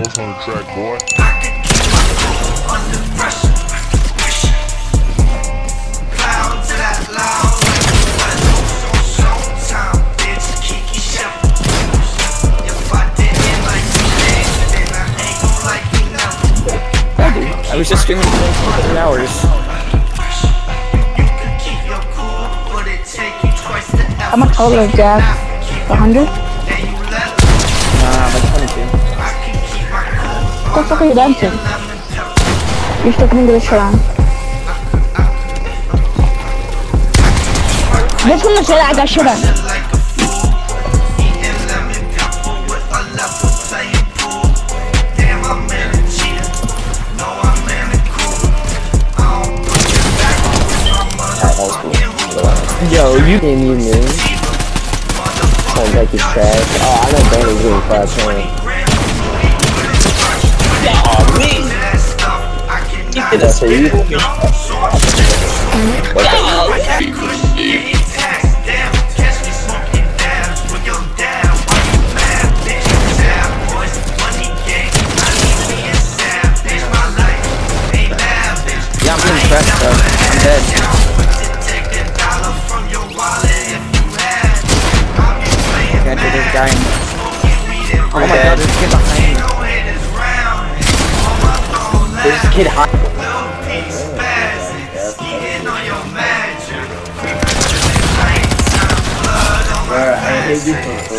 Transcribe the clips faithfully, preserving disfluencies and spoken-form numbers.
What's on the track, boy? I can keep my cool under pressure. Clouds of that loud like the weather. So showtime, bitch, Kiki Shepherd. If I didn't like you then, then I ain't gon' like you now. Yeah, dude. I was just streaming for three hours. You can keep your cool, but it take you twice the effort. How much older is Jack? A hundred? Nah, like twenty-two. What the fuck are you dancing? You're still coming to the shirt on. Just gonna say that I got shit on. Yo, you didn't even move. Sounds like he's trash. Oh, I know Danny's really fast, man. Oh, me! Did I say you? Yeah, I'm being pressed, though. I'm dead. Can't do this guy. Oh my god, there's a kid behind me. There's a kid high. Where I hate you for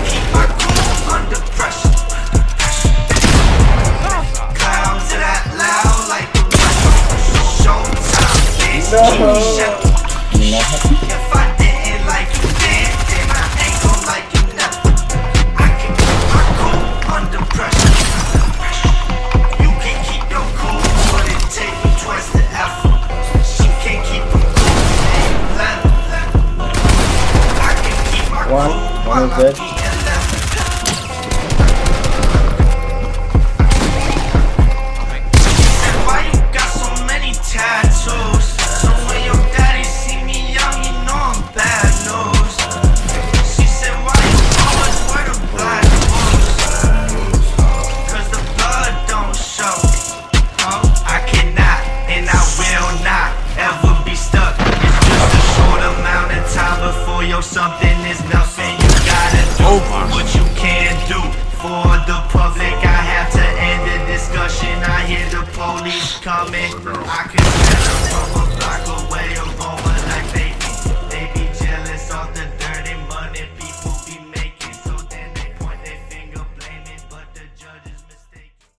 no. If I didn't like you then, then I ain't gon' like you never. I can keep my cool under pressure. You can keep your cool, but it take me twice the effort. She can't keep them cool, ain't level. I can keep my cool while I'm being level. She said, why you got so many tattoos? So when your daddy see me young, you know I'm bad news. She said, why you always wear the black boots? Cause the blood don't show. Oh, I cannot and I will not ever be stuck. It's just a short amount of time before your something is nothing. You gotta do what you can do for the public. I have to end the discussion. I hear the police coming. I can